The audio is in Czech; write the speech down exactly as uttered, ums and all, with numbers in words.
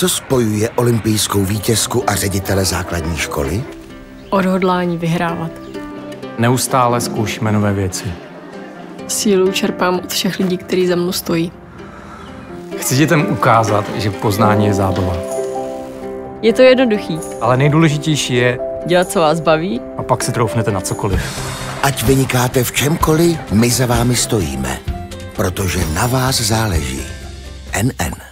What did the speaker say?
Co spojuje olympijskou vítězku a ředitele základní školy? Odhodlání vyhrávat. Neustále zkoušíme nové věci. Sílu čerpám od všech lidí, kteří za mnou stojí. Chci dětem ukázat, že poznání je zábava. Je to jednoduchý. Ale nejdůležitější je Dělat, co vás baví. a pak si troufnete na cokoliv. Ať vynikáte v čemkoliv, my za vámi stojíme, protože na vás záleží. N N.